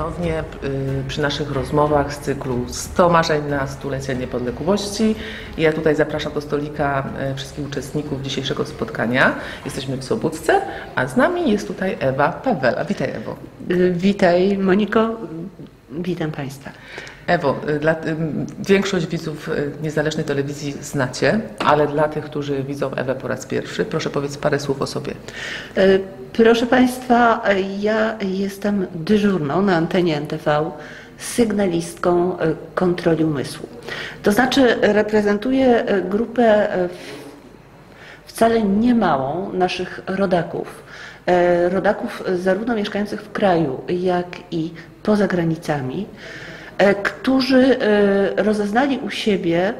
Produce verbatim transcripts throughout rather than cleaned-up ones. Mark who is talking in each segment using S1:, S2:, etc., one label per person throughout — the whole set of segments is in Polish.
S1: ponownie przy naszych rozmowach z cyklu sto marzeń na stulecie niepodległości. Ja tutaj zapraszam do stolika wszystkich uczestników dzisiejszego spotkania. Jesteśmy w Sobótce, a z nami jest tutaj Ewa Pawela. Witaj, Ewo.
S2: Witaj, Moniko. Witam Państwa.
S1: Ewo, dla, większość widzów niezależnej telewizji znacie, ale dla tych, którzy widzą Ewę po raz pierwszy, proszę powiedz parę słów o sobie.
S2: Proszę Państwa, ja jestem dyżurną na antenie N T V, sygnalistką kontroli umysłu. To znaczy reprezentuję grupę wcale niemałą naszych rodaków. Rodaków zarówno mieszkających w kraju, jak i poza granicami, którzy rozeznali u siebie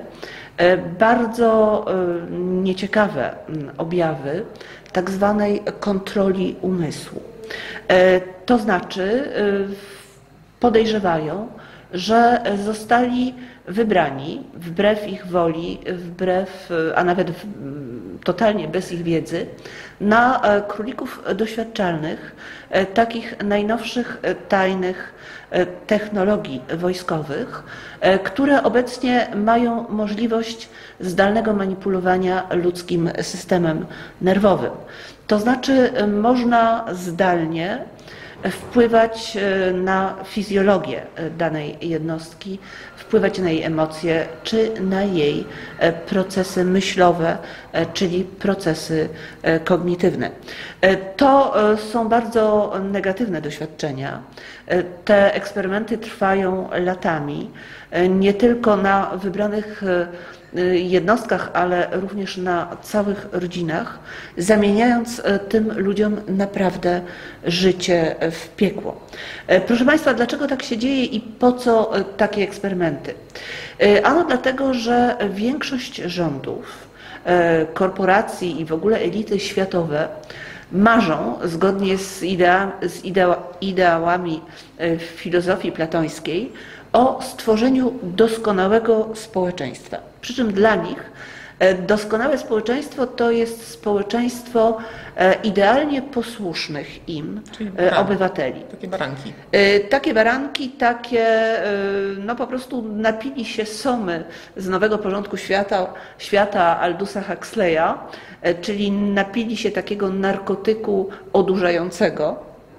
S2: bardzo nieciekawe objawy tak zwanej kontroli umysłu. To znaczy podejrzewają, że zostali wybrani wbrew ich woli, wbrew, a nawet totalnie bez ich wiedzy, na królików doświadczalnych takich najnowszych tajnych technologii wojskowych, które obecnie mają możliwość zdalnego manipulowania ludzkim systemem nerwowym. To znaczy można zdalnie wpływać na fizjologię danej jednostki, wpływać na jej emocje czy na jej procesy myślowe, czyli procesy kognitywne. To są bardzo negatywne doświadczenia. Te eksperymenty trwają latami, nie tylko na wybranych jednostkach, ale również na całych rodzinach, zamieniając tym ludziom naprawdę życie w piekło. Proszę Państwa, dlaczego tak się dzieje i po co takie eksperymenty? Ano dlatego, że większość rządów, korporacji i w ogóle elity światowe marzą, zgodnie z, idea, z idea, ideałami filozofii platońskiej, o stworzeniu doskonałego społeczeństwa. Przy czym dla nich doskonałe społeczeństwo to jest społeczeństwo idealnie posłusznych im obywateli.
S1: Takie baranki.
S2: Takie baranki, takie, no po prostu napili się somy z Nowego Porządku Świata, świata Aldusa Huxleya, czyli napili się takiego narkotyku odurzającego,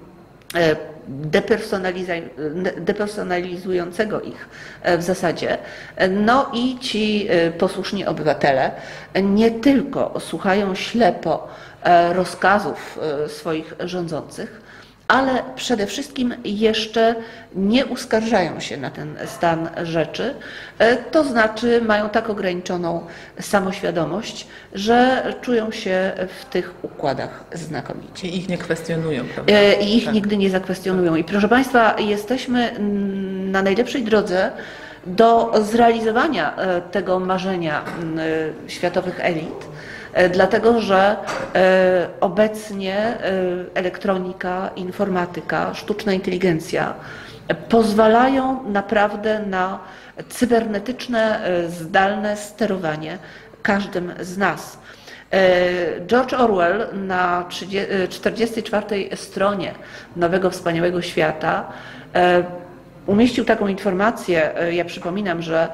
S2: depersonalizującego ich w zasadzie. No i ci posłuszni obywatele nie tylko słuchają ślepo rozkazów swoich rządzących, ale przede wszystkim jeszcze nie uskarżają się na ten stan rzeczy, to znaczy mają tak ograniczoną samoświadomość, że czują się w tych układach znakomicie.
S1: I ich nie kwestionują, prawda?
S2: I ich
S1: tak.
S2: nigdy nie zakwestionują. I proszę Państwa, jesteśmy na najlepszej drodze do zrealizowania tego marzenia światowych elit, dlatego że obecnie elektronika, informatyka, sztuczna inteligencja pozwalają naprawdę na cybernetyczne, zdalne sterowanie każdym z nas. George Orwell na czterdziestej czwartej stronie Nowego Wspaniałego Świata umieścił taką informację, ja przypominam, że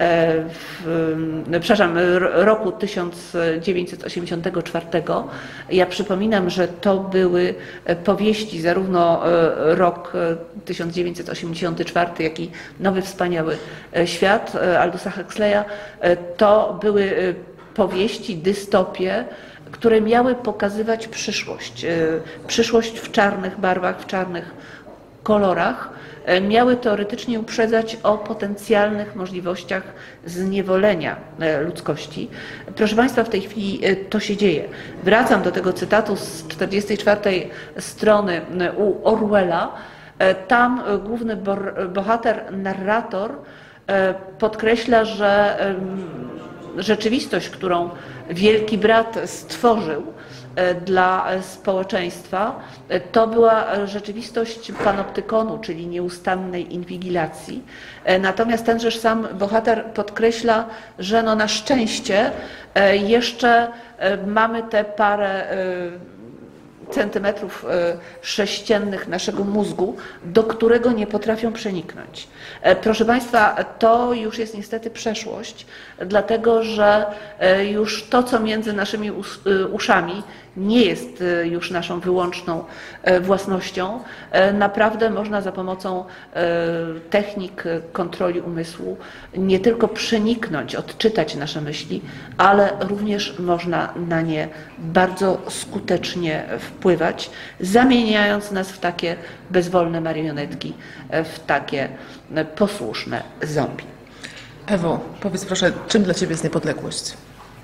S2: w, przepraszam, roku tysiąc dziewięćset osiemdziesiątego czwartego, ja przypominam, że to były powieści, zarówno rok tysiąc dziewięćset osiemdziesiąty czwarty, jak i Nowy Wspaniały Świat Aldusa Huxleya, to były powieści, dystopie, które miały pokazywać przyszłość. Przyszłość w czarnych barwach, w czarnych kolorach. Miały teoretycznie uprzedzać o potencjalnych możliwościach zniewolenia ludzkości. Proszę Państwa, w tej chwili to się dzieje. Wracam do tego cytatu z czterdziestej czwartej strony u Orwella. Tam główny bohater, narrator podkreśla, że rzeczywistość, którą Wielki Brat stworzył dla społeczeństwa, to była rzeczywistość panoptykonu, czyli nieustannej inwigilacji. Natomiast tenżeż sam bohater podkreśla, że no na szczęście jeszcze mamy te parę centymetrów sześciennych naszego mózgu, do którego nie potrafią przeniknąć. Proszę Państwa, to już jest niestety przeszłość, dlatego że już to, co między naszymi uszami, nie jest już naszą wyłączną własnością. Naprawdę można za pomocą technik kontroli umysłu nie tylko przeniknąć, odczytać nasze myśli, ale również można na nie bardzo skutecznie wpływać, zamieniając nas w takie bezwolne marionetki, w takie posłuszne zombie.
S1: Ewo, powiedz proszę, czym dla Ciebie jest niepodległość?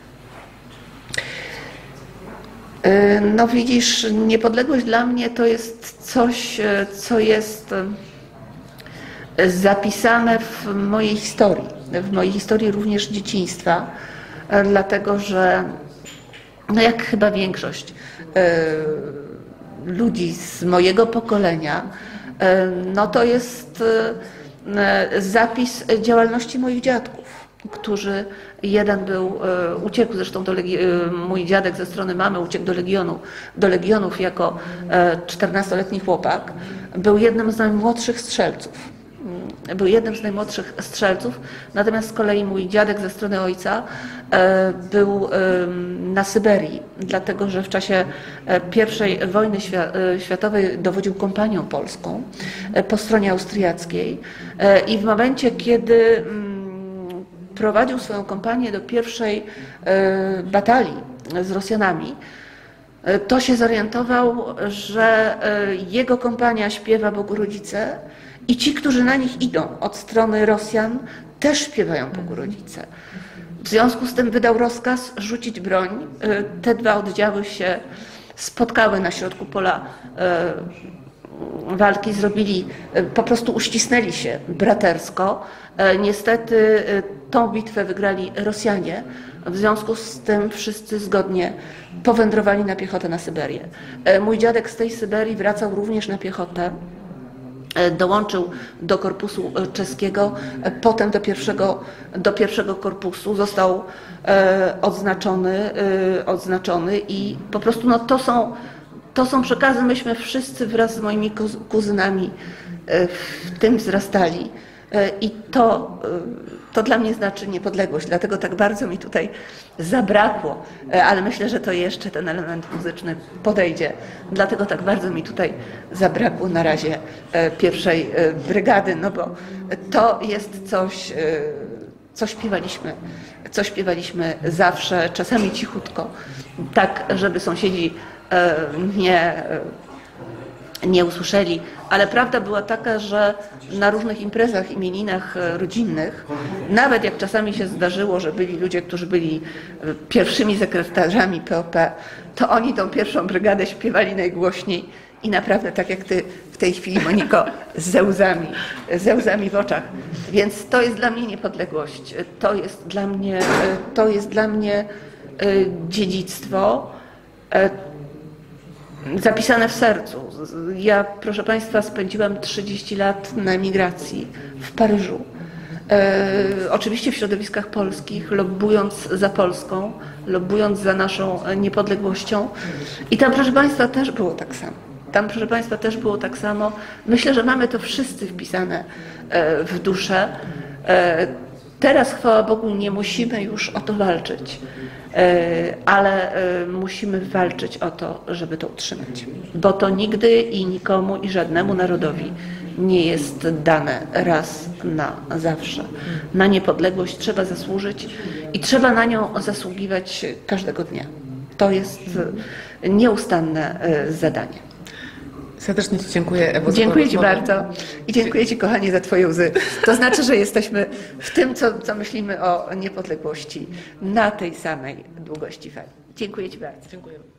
S2: No widzisz, niepodległość dla mnie to jest coś, co jest zapisane w mojej historii, w mojej historii również dzieciństwa, dlatego że no jak chyba większość ludzi z mojego pokolenia, no to jest zapis działalności moich dziadków, którzy jeden był, uciekł zresztą do Legii- mój dziadek ze strony mamy uciekł do Legionu, do Legionów jako czternastoletni chłopak, był jednym z najmłodszych strzelców. Był jednym z najmłodszych strzelców, natomiast z kolei mój dziadek ze strony ojca był na Syberii, dlatego że w czasie pierwszej wojny światowej dowodził kompanią polską po stronie austriackiej i w momencie, kiedy prowadził swoją kompanię do pierwszej batalii z Rosjanami, to się zorientował, że jego kompania śpiewa Bogu Rodzice i ci, którzy na nich idą od strony Rosjan, też śpiewają Bogu Rodzice. W związku z tym wydał rozkaz rzucić broń. Te dwa oddziały się spotkały na środku pola walki, zrobili, po prostu uścisnęli się bratersko. Niestety tą bitwę wygrali Rosjanie, w związku z tym wszyscy zgodnie powędrowali na piechotę na Syberię. Mój dziadek z tej Syberii wracał również na piechotę, dołączył do korpusu czeskiego, potem do pierwszego, do pierwszego korpusu, został odznaczony, odznaczony i po prostu no, to są To są przekazy, myśmy wszyscy wraz z moimi kuzynami w tym wzrastali i to, to dla mnie znaczy niepodległość, dlatego tak bardzo mi tutaj zabrakło, ale myślę, że to jeszcze ten element muzyczny podejdzie, dlatego tak bardzo mi tutaj zabrakło na razie pierwszej brygady, no bo to jest coś, co śpiewaliśmy, co śpiewaliśmy zawsze, czasami cichutko, tak żeby sąsiedzi nie, nie usłyszeli, ale prawda była taka, że na różnych imprezach, imieninach rodzinnych, nawet jak czasami się zdarzyło, że byli ludzie, którzy byli pierwszymi sekretarzami P O P, to oni tą pierwszą brygadę śpiewali najgłośniej i naprawdę tak jak ty w tej chwili, Moniko, ze łzami, ze łzami w oczach. Więc to jest dla mnie niepodległość, to jest dla mnie, to jest dla mnie dziedzictwo zapisane w sercu. Ja, proszę Państwa, spędziłam trzydzieści lat na emigracji w Paryżu. E, oczywiście w środowiskach polskich, lobbując za Polską, lobbując za naszą niepodległością. I tam, proszę Państwa, też było tak samo. Tam, proszę Państwa, też było tak samo. Myślę, że mamy to wszyscy wpisane e, w duszę. E, teraz, chwała Bogu, nie musimy już o to walczyć. Ale musimy walczyć o to, żeby to utrzymać. Bo to nigdy i nikomu i żadnemu narodowi nie jest dane raz na zawsze. Na niepodległość trzeba zasłużyć i trzeba na nią zasługiwać każdego dnia. To jest nieustanne zadanie.
S1: Serdecznie Ci dziękuję, Ewo.
S2: Dziękuję Ci bardzo i dziękuję Ci, kochanie, za Twoje łzy. To znaczy, że jesteśmy w tym, co, co myślimy o niepodległości na tej samej długości fali. Dziękuję Ci bardzo.
S1: Dziękuję.